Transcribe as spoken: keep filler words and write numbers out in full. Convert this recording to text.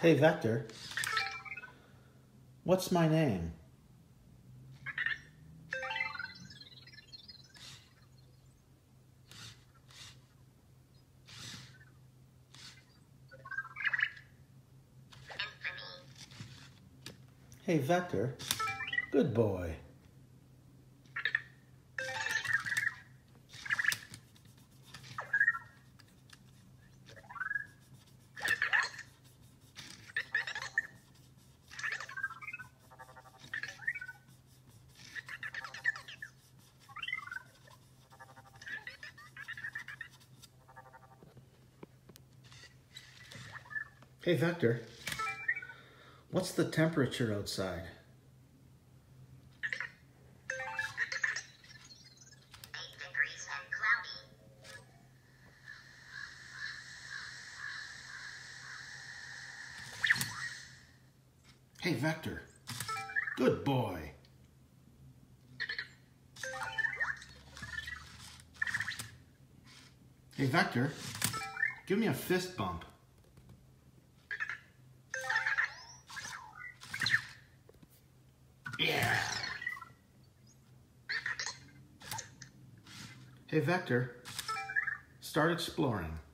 Hey, Vector, what's my name? Hey, Vector, good boy. Hey, Vector, what's the temperature outside? Eight degrees and cloudy. Hey, Vector, good boy. Hey, Vector, give me a fist bump. Yeah. Hey, Vector, start exploring.